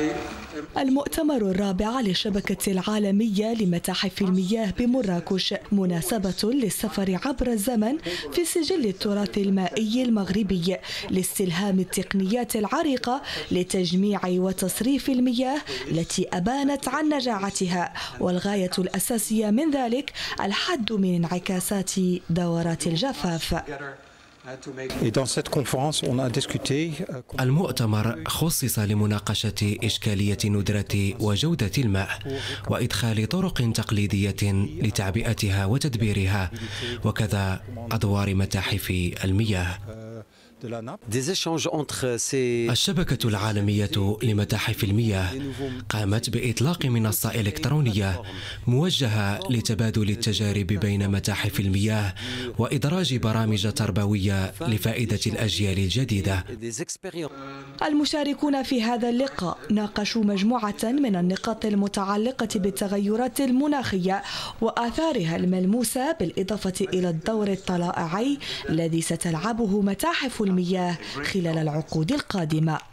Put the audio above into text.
المؤتمر الرابع للشبكة العالمية لمتاحف المياه بمراكش مناسبة للسفر عبر الزمن في سجل التراث المائي المغربي لاستلهام التقنيات العريقة لتجميع وتصريف المياه التي أبانت عن نجاعتها، والغاية الأساسية من ذلك الحد من انعكاسات دورات الجفاف. المؤتمر خصص لمناقشة إشكالية ندرة وجودة الماء وإدخال طرق تقليدية لتعبئتها وتدبيرها، وكذا أدوار متاحف المياه. الشبكة العالمية لمتاحف المياه قامت بإطلاق منصة إلكترونية موجهة لتبادل التجارب بين متاحف المياه وإدراج برامج تربوية لفائدة الأجيال الجديدة. المشاركون في هذا اللقاء ناقشوا مجموعة من النقاط المتعلقة بالتغيرات المناخية وآثارها الملموسة، بالإضافة إلى الدور الطلائعي الذي ستلعبه متاحف المياه خلال العقود القادمة.